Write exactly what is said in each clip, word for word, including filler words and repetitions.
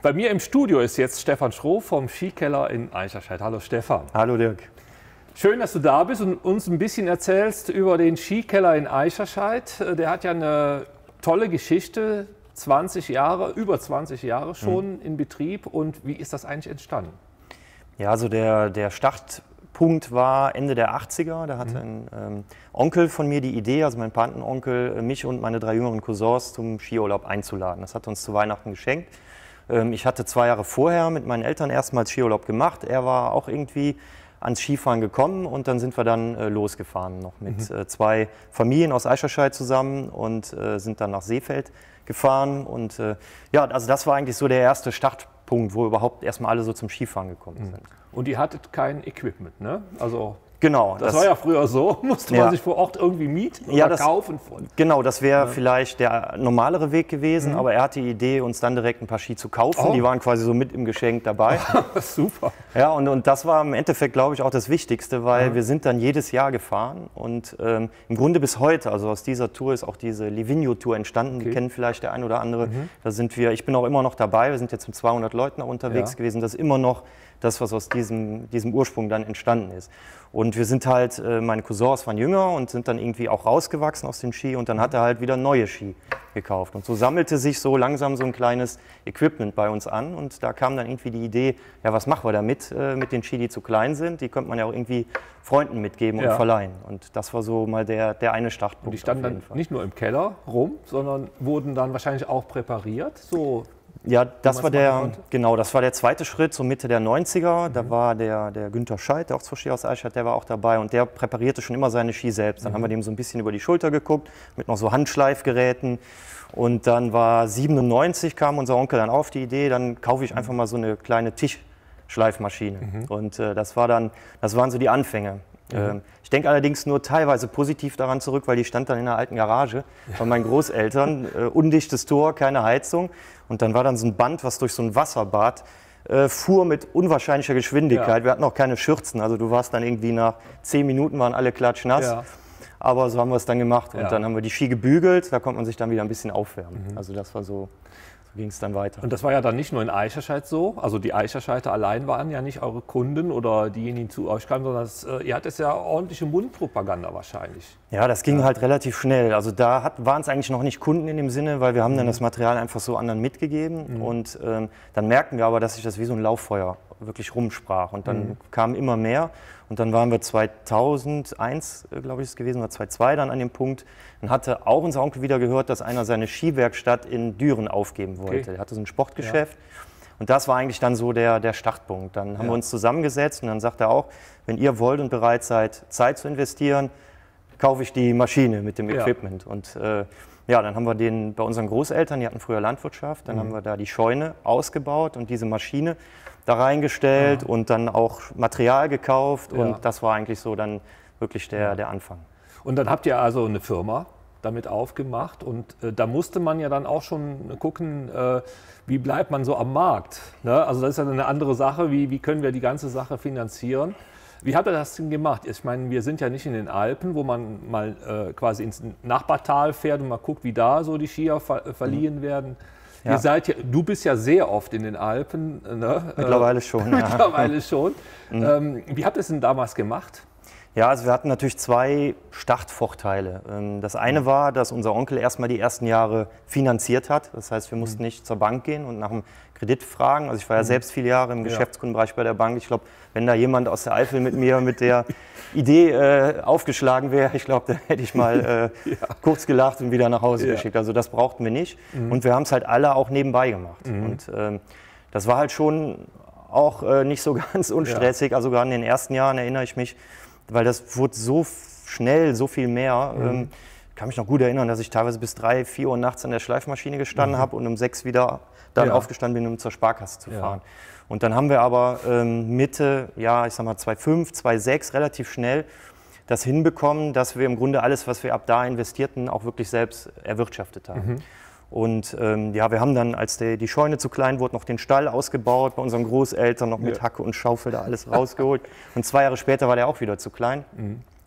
Bei mir im Studio ist jetzt Stefan Schroh vom Skikeller in Aischerscheid. Hallo Stefan. Hallo Dirk. Schön, dass du da bist und uns ein bisschen erzählst über den Skikeller in Aischerscheid. Der hat ja eine tolle Geschichte, zwanzig Jahre, über zwanzig Jahre schon mhm. in Betrieb. Und wie ist das eigentlich entstanden? Ja, also der, der Startpunkt war Ende der achtziger. Da hatte mhm. ein ähm, Onkel von mir die Idee, also mein Patenonkel, mich und meine drei jüngeren Cousins zum Skiurlaub einzuladen. Das hat er uns zu Weihnachten geschenkt. Ähm, ich hatte zwei Jahre vorher mit meinen Eltern erstmals Skiurlaub gemacht. Er war auch irgendwie ans Skifahren gekommen und dann sind wir dann äh, losgefahren, noch mit mhm. äh, zwei Familien aus Aischerscheid zusammen und äh, sind dann nach Seefeld gefahren. Und äh, ja, also das war eigentlich so der erste Startpunkt, wo überhaupt erstmal alle so zum Skifahren gekommen sind. Und ihr hattet kein Equipment, ne? Also genau. Das, das war ja früher so, musste man ja. sich vor Ort irgendwie mieten oder ja, das, kaufen. Von. Genau, das wäre ja. vielleicht der normalere Weg gewesen, mhm. aber er hatte die Idee, uns dann direkt ein paar Ski zu kaufen. Oh. Die waren quasi so mit im Geschenk dabei. Super. Ja, und, und das war im Endeffekt, glaube ich, auch das Wichtigste, weil ja. wir sind dann jedes Jahr gefahren und ähm, im Grunde bis heute, also aus dieser Tour ist auch diese Livigno-Tour entstanden, okay. die kennen vielleicht der ein oder andere. Mhm. Da sind wir, ich bin auch immer noch dabei, wir sind jetzt mit zweihundert Leuten unterwegs ja. gewesen, das ist immer noch das, was aus diesem, diesem Ursprung dann entstanden ist. Und wir sind halt, äh, meine Cousins waren jünger und sind dann irgendwie auch rausgewachsen aus den Ski und dann hat er halt wieder neue Ski gekauft. Und so sammelte sich so langsam so ein kleines Equipment bei uns an und da kam dann irgendwie die Idee, ja, was machen wir damit, äh, mit den Ski, die zu klein sind, die könnte man ja auch irgendwie Freunden mitgeben ja. und verleihen. Und das war so mal der, der eine Startpunkt. Und die standen dann Fall. nicht nur im Keller rum, sondern wurden dann wahrscheinlich auch präpariert, so. Ja, das war der, genau, das war der zweite Schritt, so Mitte der neunziger. Mhm. Da war der, der Günther Scheidt, der auch zur Ski aus Aischerscheid, der war auch dabei und der präparierte schon immer seine Ski selbst. Dann mhm. haben wir dem so ein bisschen über die Schulter geguckt, mit noch so Handschleifgeräten. Und dann war siebenundneunzig, kam unser Onkel dann auf die Idee, dann kaufe ich einfach mal so eine kleine Tischschleifmaschine. Mhm. Und äh, das war dann, das waren so die Anfänge. Mhm. Ähm, ich denke allerdings nur teilweise positiv daran zurück, weil die stand dann in einer alten Garage von meinen Großeltern, äh, undichtes Tor, keine Heizung. Und dann war dann so ein Band, was durch so ein Wasserbad äh, fuhr mit unwahrscheinlicher Geschwindigkeit. Ja. Wir hatten auch keine Schürzen, also du warst dann irgendwie nach zehn Minuten waren alle klatschnass. Ja. Aber so haben wir es dann gemacht und ja. dann haben wir die Ski gebügelt, da konnte man sich dann wieder ein bisschen aufwärmen. Mhm. Also das war so, so ging es dann weiter. Und das war ja dann nicht nur in Aischerscheid so, also die Aischerscheider allein waren ja nicht eure Kunden oder diejenigen, die zu euch kamen, sondern das, äh, ihr hattet ja ordentliche Mundpropaganda wahrscheinlich. Ja, das ging ja. halt relativ schnell. Also da waren es eigentlich noch nicht Kunden in dem Sinne, weil wir haben mhm. dann das Material einfach so anderen mitgegeben mhm. und ähm, dann merkten wir aber, dass sich das wie so ein Lauffeuer wirklich rumsprach und dann mhm. kamen immer mehr. Und dann waren wir zweitausendeins, glaube ich, ist es gewesen, oder zweitausendzwei dann an dem Punkt. Dann hatte auch unser Onkel wieder gehört, dass einer seine Skiwerkstatt in Düren aufgeben wollte. Okay. Er hatte so ein Sportgeschäft. Ja. Und das war eigentlich dann so der, der Startpunkt. Dann haben ja. wir uns zusammengesetzt und dann sagt er auch, wenn ihr wollt und bereit seid, Zeit zu investieren, kaufe ich die Maschine mit dem Equipment. Ja. Und äh, ja, dann haben wir den bei unseren Großeltern, die hatten früher Landwirtschaft, dann mhm. haben wir da die Scheune ausgebaut und diese Maschine da reingestellt ja. und dann auch Material gekauft ja. und das war eigentlich so dann wirklich der, der Anfang. Und dann habt ihr also eine Firma damit aufgemacht und äh, da musste man ja dann auch schon gucken, äh, wie bleibt man so am Markt, ne? Also das ist ja eine andere Sache, wie, wie können wir die ganze Sache finanzieren. Wie habt ihr das denn gemacht? Ich meine, wir sind ja nicht in den Alpen, wo man mal äh, quasi ins Nachbartal fährt und mal guckt, wie da so die Skier ver verliehen mhm. werden. Ja. Ihr seid ja, du bist ja sehr oft in den Alpen. Ne? Mittlerweile schon. Ja. Mittlerweile schon. Mhm. Ähm, wie habt ihr es denn damals gemacht? Ja, also wir hatten natürlich zwei Startvorteile. Das eine war, dass unser Onkel erstmal die ersten Jahre finanziert hat. Das heißt, wir mussten nicht zur Bank gehen und nach einem Kredit fragen. Also ich war ja selbst viele Jahre im Geschäftskundenbereich bei der Bank. Ich glaube, wenn da jemand aus der Eifel mit mir mit der Idee äh, aufgeschlagen wäre, ich glaube, da hätte ich mal äh, ja. kurz gelacht und wieder nach Hause ja. geschickt. Also das brauchten wir nicht. Mhm. Und wir haben es halt alle auch nebenbei gemacht. Mhm. Und ähm, das war halt schon auch äh, nicht so ganz unstressig. Ja. Also gerade in den ersten Jahren erinnere ich mich, weil das wurde so schnell, so viel mehr. Mhm. Ähm, ich kann mich noch gut erinnern, dass ich teilweise bis drei, vier Uhr nachts an der Schleifmaschine gestanden mhm. habe und um sechs wieder dann ja. aufgestanden bin, um zur Sparkasse zu fahren. Ja. Und dann haben wir aber ähm, Mitte, ja, ich sag mal zweitausendfünf, zweitausendsechs relativ schnell das hinbekommen, dass wir im Grunde alles, was wir ab da investierten, auch wirklich selbst erwirtschaftet haben. Mhm. Und ähm, ja, wir haben dann, als die, die Scheune zu klein wurde, noch den Stall ausgebaut, bei unseren Großeltern noch mit ja. Hacke und Schaufel da alles rausgeholt. Und zwei Jahre später war der auch wieder zu klein. Mhm.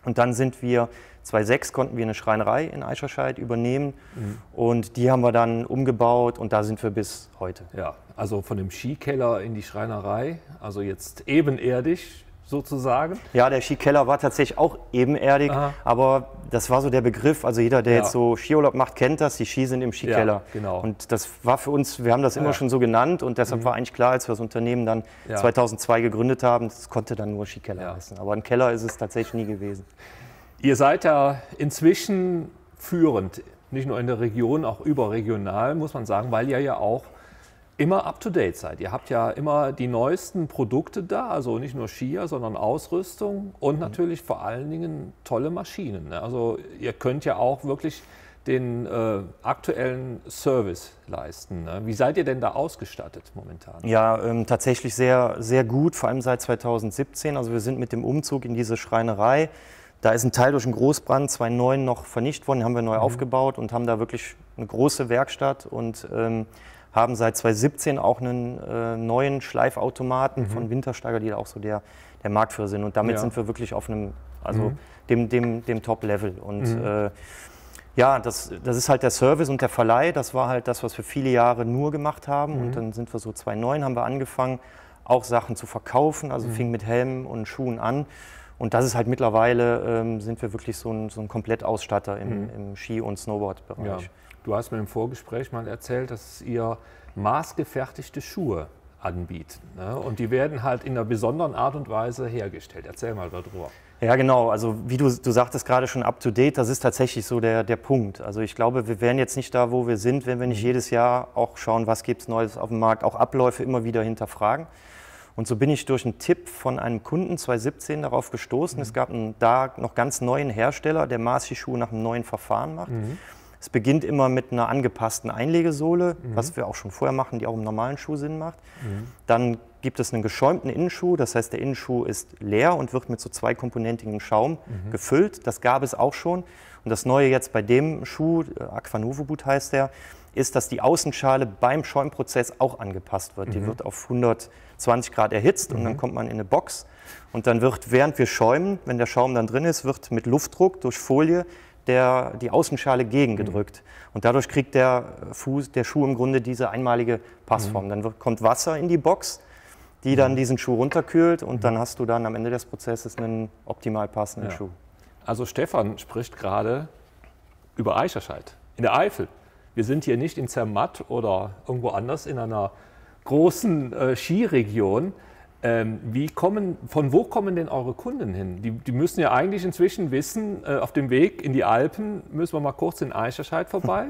Und dann sind wir, zweitausendsechs konnten wir eine Schreinerei in Eischerscheid übernehmen mhm. und die haben wir dann umgebaut und da sind wir bis heute. Ja, also von dem Skikeller in die Schreinerei, also jetzt ebenerdig sozusagen. Ja, der Skikeller war tatsächlich auch ebenerdig, Aha. aber das war so der Begriff, also jeder, der ja. jetzt so Skiurlaub macht, kennt das, die Ski sind im Skikeller. Ja, genau. Und das war für uns, wir haben das immer ja. schon so genannt und deshalb mhm. war eigentlich klar, als wir das Unternehmen dann ja. zweitausendzwei gegründet haben, das konnte dann nur Skikeller ja. heißen, aber ein Keller ist es tatsächlich nie gewesen. Ihr seid ja inzwischen führend, nicht nur in der Region, auch überregional, muss man sagen, weil ihr ja auch immer up-to-date seid. Ihr habt ja immer die neuesten Produkte da, also nicht nur Skier, sondern Ausrüstung und natürlich vor allen Dingen tolle Maschinen. Also ihr könnt ja auch wirklich den äh, aktuellen Service leisten. Ne? Wie seid ihr denn da ausgestattet momentan? Ja, ähm, tatsächlich sehr, sehr gut, vor allem seit zweitausendsiebzehn. Also wir sind mit dem Umzug in diese Schreinerei. Da ist ein Teil durch einen Großbrand zweitausendneun noch vernichtet worden, den haben wir neu mhm. aufgebaut und haben da wirklich eine große Werkstatt und ähm, haben seit zweitausendsiebzehn auch einen äh, neuen Schleifautomaten mhm. von Wintersteiger, die da auch so der, der Marktführer sind. Und damit ja. sind wir wirklich auf einem, also mhm. dem, dem, dem Top-Level. Und mhm. äh, ja, das, das ist halt der Service und der Verleih. Das war halt das, was wir viele Jahre nur gemacht haben. Mhm. Und dann sind wir so zweitausendneun, haben wir angefangen, auch Sachen zu verkaufen. Also mhm. fing mit Helmen und Schuhen an. Und das ist halt mittlerweile, ähm, sind wir wirklich so ein, so ein Komplettausstatter im, mhm. im Ski- und Snowboard-Bereich. Ja. Du hast mir im Vorgespräch mal erzählt, dass ihr maßgefertigte Schuhe anbietet. Ne? Und die werden halt in einer besonderen Art und Weise hergestellt. Erzähl mal darüber. Ja, genau. Also wie du, du sagtest gerade schon up-to-date, das ist tatsächlich so der, der Punkt. Also ich glaube, wir wären jetzt nicht da, wo wir sind, wenn wir nicht jedes Jahr auch schauen, was gibt es Neues auf dem Markt, auch Abläufe immer wieder hinterfragen. Und so bin ich durch einen Tipp von einem Kunden zweitausendsiebzehn darauf gestoßen. Mhm. Es gab einen da noch ganz neuen Hersteller, der Maßschuhe nach einem neuen Verfahren macht. Mhm. Es beginnt immer mit einer angepassten Einlegesohle, mhm. was wir auch schon vorher machen, die auch im normalen Schuh Sinn macht. Mhm. Dann gibt es einen geschäumten Innenschuh, das heißt, der Innenschuh ist leer und wird mit so zweikomponentigem Schaum mhm. gefüllt. Das gab es auch schon. Und das Neue jetzt bei dem Schuh, Aquanovo Boot heißt der, ist, dass die Außenschale beim Schäumprozess auch angepasst wird. Mhm. Die wird auf hundertzwanzig Grad erhitzt mhm. und dann kommt man in eine Box. Und dann wird, während wir schäumen, wenn der Schaum dann drin ist, wird mit Luftdruck durch Folie Der, die Außenschale gegengedrückt. Mhm. Und dadurch kriegt der, Fuß, der Schuh im Grunde diese einmalige Passform. Mhm. Dann wird, kommt Wasser in die Box, die mhm. dann diesen Schuh runterkühlt und mhm. dann hast du dann am Ende des Prozesses einen optimal passenden ja. Schuh. Also Stefan spricht gerade über Eischerscheid in der Eifel. Wir sind hier nicht in Zermatt oder irgendwo anders in einer großen äh, Skiregion. Ähm, wie kommen, von wo kommen denn eure Kunden hin? Die, die müssen ja eigentlich inzwischen wissen, äh, auf dem Weg in die Alpen müssen wir mal kurz in Eischerscheid vorbei.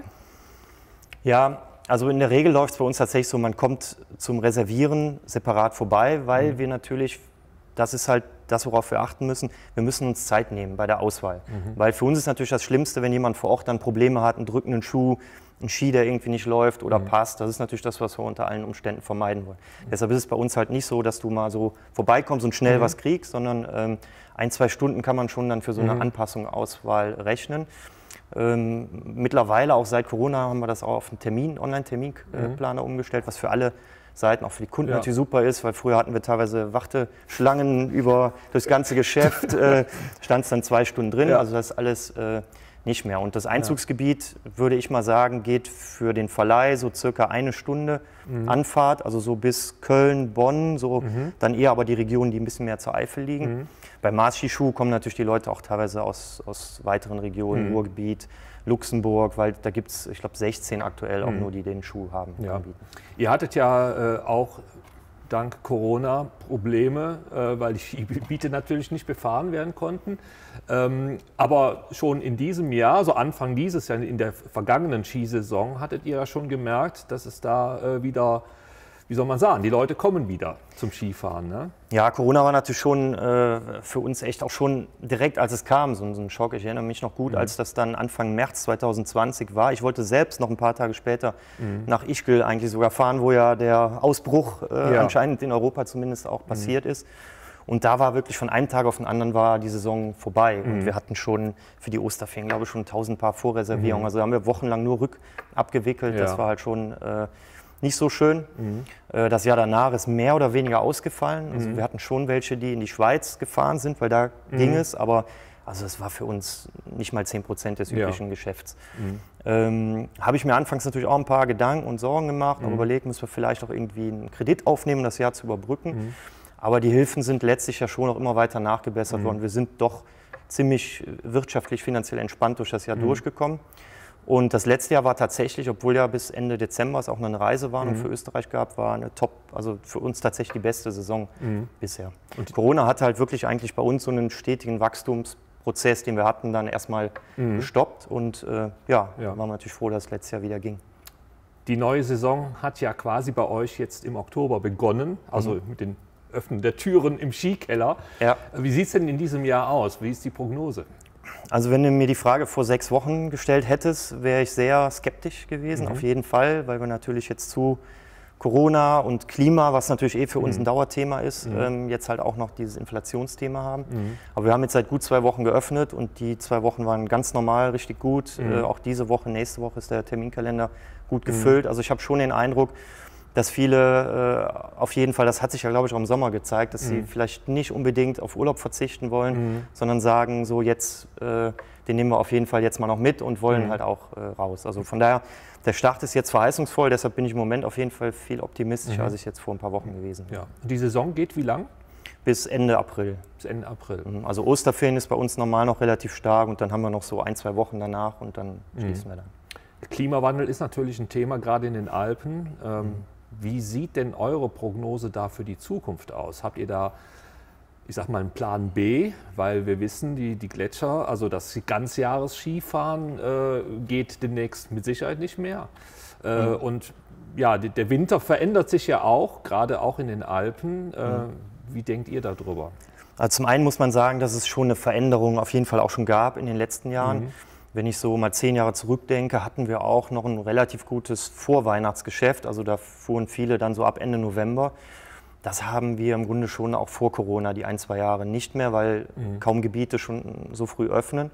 Ja, also in der Regel läuft es bei uns tatsächlich so, man kommt zum Reservieren separat vorbei, weil mhm. wir natürlich, das ist halt das, worauf wir achten müssen, wir müssen uns Zeit nehmen bei der Auswahl. Mhm. Weil für uns ist natürlich das Schlimmste, wenn jemand vor Ort dann Probleme hat, einen drückenden Schuh, ein Ski, der irgendwie nicht läuft oder mhm. passt. Das ist natürlich das, was wir unter allen Umständen vermeiden wollen. Mhm. Deshalb ist es bei uns halt nicht so, dass du mal so vorbeikommst und schnell mhm. was kriegst, sondern ähm, ein, zwei Stunden kann man schon dann für so eine mhm. Anpassung, Auswahl rechnen. Ähm, mittlerweile, auch seit Corona, haben wir das auch auf einen Termin, Online-Terminplaner mhm. umgestellt, was für alle Seiten, auch für die Kunden ja. natürlich super ist, weil früher hatten wir teilweise Warteschlangen über das ganze Geschäft, äh, stand es dann zwei Stunden drin, ja. also das ist alles äh, nicht mehr. Und das Einzugsgebiet, ja. würde ich mal sagen, geht für den Verleih so circa eine Stunde mhm. Anfahrt, also so bis Köln, Bonn, so mhm. dann eher aber die Regionen, die ein bisschen mehr zur Eifel liegen. Mhm. Bei Maßschuh kommen natürlich die Leute auch teilweise aus, aus weiteren Regionen, mhm. Ruhrgebiet, Luxemburg, weil da gibt es, ich glaube, sechzehn aktuell auch mhm. nur, die den Schuh haben. Ja. Ihr hattet ja äh, auch dank Corona Probleme, äh, weil die Skigebiete natürlich nicht befahren werden konnten. Ähm, aber schon in diesem Jahr, so Anfang dieses Jahr, in der vergangenen Skisaison, hattet ihr ja schon gemerkt, dass es da äh, wieder, wie soll man sagen, die Leute kommen wieder zum Skifahren. Ne? Ja, Corona war natürlich schon äh, für uns echt auch schon direkt, als es kam, so, so ein Schock. Ich erinnere mich noch gut, mhm. als das dann Anfang März zweitausendzwanzig war. Ich wollte selbst noch ein paar Tage später mhm. nach Ischgl eigentlich sogar fahren, wo ja der Ausbruch äh, ja. anscheinend in Europa zumindest auch passiert mhm. ist. Und da war wirklich von einem Tag auf den anderen war die Saison vorbei. Mhm. Und wir hatten schon für die Osterferien, glaube ich, schon tausend Paar Vorreservierungen. Mhm. Also da haben wir wochenlang nur rück abgewickelt. Ja. Das war halt schon äh, nicht so schön. Mhm. Äh, das Jahr danach ist mehr oder weniger ausgefallen. Also mhm. wir hatten schon welche, die in die Schweiz gefahren sind, weil da mhm. ging es. Aber Also es war für uns nicht mal zehn Prozent des üblichen ja. Geschäfts. Mhm. Ähm, habe ich mir anfangs natürlich auch ein paar Gedanken und Sorgen gemacht, Mhm. aber überlegt, müssen wir vielleicht auch irgendwie einen Kredit aufnehmen, um das Jahr zu überbrücken. Mhm. Aber die Hilfen sind letztlich ja schon auch immer weiter nachgebessert Mhm. worden. Wir sind doch ziemlich wirtschaftlich, finanziell entspannt durch das Jahr Mhm. durchgekommen. Und das letzte Jahr war tatsächlich, obwohl ja bis Ende Dezember es auch eine Reisewarnung Mhm. für Österreich gab, war eine Top, also für uns tatsächlich die beste Saison Mhm. bisher. Und Corona hat halt wirklich eigentlich bei uns so einen stetigen Wachstumsprozess, den wir hatten, dann erstmal Mhm. gestoppt. Und äh, ja, Ja. waren wir natürlich froh, dass es letztes Jahr wieder ging. die neue Saison hat ja quasi bei euch jetzt im Oktober begonnen, also Mhm. mit dem Öffnen der Türen im Skikeller. Ja. Wie sieht es denn in diesem Jahr aus? Wie ist die Prognose? Also wenn du mir die Frage vor sechs Wochen gestellt hättest, wäre ich sehr skeptisch gewesen, Mhm. auf jeden Fall, weil wir natürlich jetzt zu Corona und Klima, was natürlich eh für uns Mhm. ein Dauerthema ist, Mhm. ähm, jetzt halt auch noch dieses Inflationsthema haben. Mhm. Aber wir haben jetzt seit gut zwei Wochen geöffnet und die zwei Wochen waren ganz normal, richtig gut. Mhm. Äh, auch diese Woche, nächste Woche ist der Terminkalender gut gefüllt. Also ich habe schon den Eindruck, dass viele äh, auf jeden Fall, das hat sich ja glaube ich auch im Sommer gezeigt, dass sie Mhm. vielleicht nicht unbedingt auf Urlaub verzichten wollen, Mhm. sondern sagen, so jetzt, äh, den nehmen wir auf jeden Fall jetzt mal noch mit und wollen Mhm. halt auch äh, raus. Also von daher, der Start ist jetzt verheißungsvoll, deshalb bin ich im Moment auf jeden Fall viel optimistischer, Mhm. als ich jetzt vor ein paar Wochen gewesen bin. Ja. Und die Saison geht wie lang? Bis Ende April. Bis Ende April. Mhm. Also Osterferien ist bei uns normal noch relativ stark und dann haben wir noch so ein, zwei Wochen danach und dann Mhm. schließen wir dann. Klimawandel ist natürlich ein Thema, gerade in den Alpen. Ähm, Wie sieht denn eure Prognose da für die Zukunft aus? Habt ihr da, ich sag mal, einen Plan B? Weil wir wissen, die, die Gletscher, also das Ganzjahres-Skifahren äh, geht demnächst mit Sicherheit nicht mehr. Äh, Mhm. Und ja, die, der Winter verändert sich ja auch, gerade auch in den Alpen. Äh, Mhm. Wie denkt ihr darüber? Also zum einen muss man sagen, dass es schon eine Veränderung auf jeden Fall auch schon gab in den letzten Jahren. Mhm. Wenn ich so mal zehn Jahre zurückdenke, hatten wir auch noch ein relativ gutes Vorweihnachtsgeschäft. Also da fuhren viele dann so ab Ende November. Das haben wir im Grunde schon auch vor Corona, die ein, zwei Jahre nicht mehr, weil Mhm. kaum Gebiete schon so früh öffnen.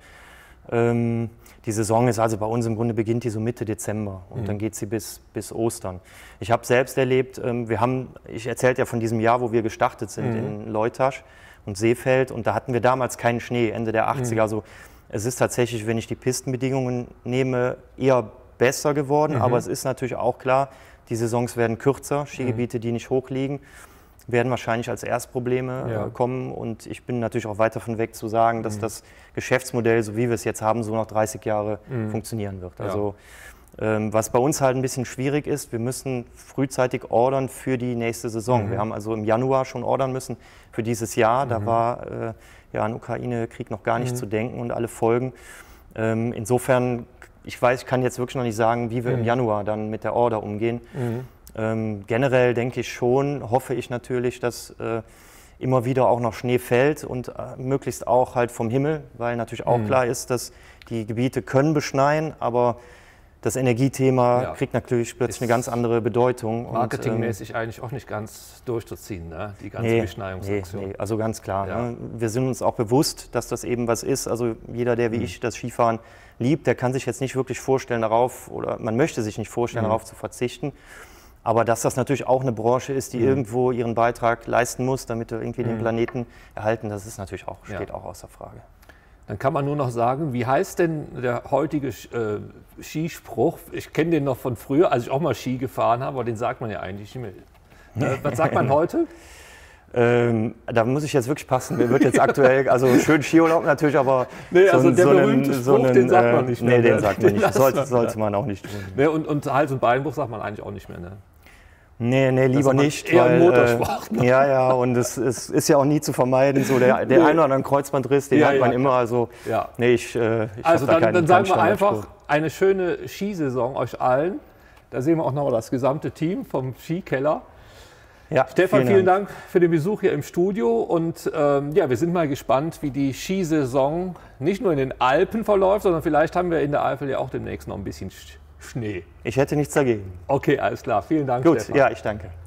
Ähm, die Saison ist also bei uns im Grunde beginnt die so Mitte Dezember und Mhm. dann geht sie bis, bis Ostern. Ich habe selbst erlebt, ähm, wir haben, ich erzählte ja von diesem Jahr, wo wir gestartet sind Mhm. in Leutasch und Seefeld und da hatten wir damals keinen Schnee, Ende der achtziger. Mhm. Also es ist tatsächlich, wenn ich die Pistenbedingungen nehme, eher besser geworden, Mhm. aber es ist natürlich auch klar, die Saisons werden kürzer, Skigebiete, die nicht hoch liegen, werden wahrscheinlich als Erstprobleme Ja. äh, kommen und ich bin natürlich auch weit davon weg zu sagen, dass Mhm. das Geschäftsmodell, so wie wir es jetzt haben, so noch dreißig Jahre Mhm. funktionieren wird. Ja. Also ähm, was bei uns halt ein bisschen schwierig ist, wir müssen frühzeitig ordern für die nächste Saison. Mhm. Wir haben also im Januar schon ordern müssen für dieses Jahr. Da Mhm. war äh, ja an Ukraine-Krieg noch gar nicht Mhm. zu denken und alle Folgen. Ähm, insofern, ich weiß, ich kann jetzt wirklich noch nicht sagen, wie wir Mhm. im Januar dann mit der Order umgehen. Mhm. Ähm, generell denke ich schon, hoffe ich natürlich, dass äh, immer wieder auch noch Schnee fällt und äh, möglichst auch halt vom Himmel, weil natürlich auch Mhm. klar ist, dass die Gebiete können beschneien, aber das Energiethema Ja. kriegt natürlich plötzlich Ist eine ganz andere Bedeutung. Und, Marketingmäßig eigentlich auch nicht ganz durchzuziehen, ne? Die ganze nee, Beschneiungsaktion. nee, nee, also ganz klar. Ja. Ne? Wir sind uns auch bewusst, dass das eben was ist. Also jeder, der wie Mhm. ich das Skifahren liebt, der kann sich jetzt nicht wirklich vorstellen darauf, oder man möchte sich nicht vorstellen, Mhm. darauf zu verzichten. Aber dass das natürlich auch eine Branche ist, die Mhm. irgendwo ihren Beitrag leisten muss, damit wir irgendwie den Mhm. Planeten erhalten, das ist natürlich auch, Ja. steht auch außer Frage. Dann kann man nur noch sagen, wie heißt denn der heutige äh, Skispruch? Ich kenne den noch von früher, als ich auch mal Ski gefahren habe, aber den sagt man ja eigentlich nicht mehr. Äh, was sagt man heute? Ähm, da muss ich jetzt wirklich passen. Mir wird jetzt aktuell, also schön Skiurlaub natürlich, aber Nee, so, also einen- der so berühmte einen, Spruch, so einen, den sagt man äh, nicht mehr, Nee, den ne? sagt man Den nicht. lassen Sollte, wir, sollte ja. man auch nicht tun. Ne, und, und Hals- und Beinbruch sagt man eigentlich auch nicht mehr. Ne? Nee, nee, lieber ist aber nicht. eher ein weil, Motorsport, ne? Äh, ja, ja, und es, es ist ja auch nie zu vermeiden. So der, der Nee. ein oder andere Kreuzbandriss, den Ja, hat man ja. immer. Also, Ja. nee, ich, äh, ich Also hab da dann, keinen, dann sagen keinen wir einfach Standardspruch. eine schöne Skisaison euch allen. Da sehen wir auch noch das gesamte Team vom Skikeller. Ja, Stefan, vielen Dank für den Besuch hier im Studio und ähm, ja, wir sind mal gespannt, wie die Skisaison nicht nur in den Alpen verläuft, sondern vielleicht haben wir in der Eifel ja auch demnächst noch ein bisschen Sch- Schnee. Ich hätte nichts dagegen. Okay, alles klar. Vielen Dank, Gut, Stefan. ja, ich danke.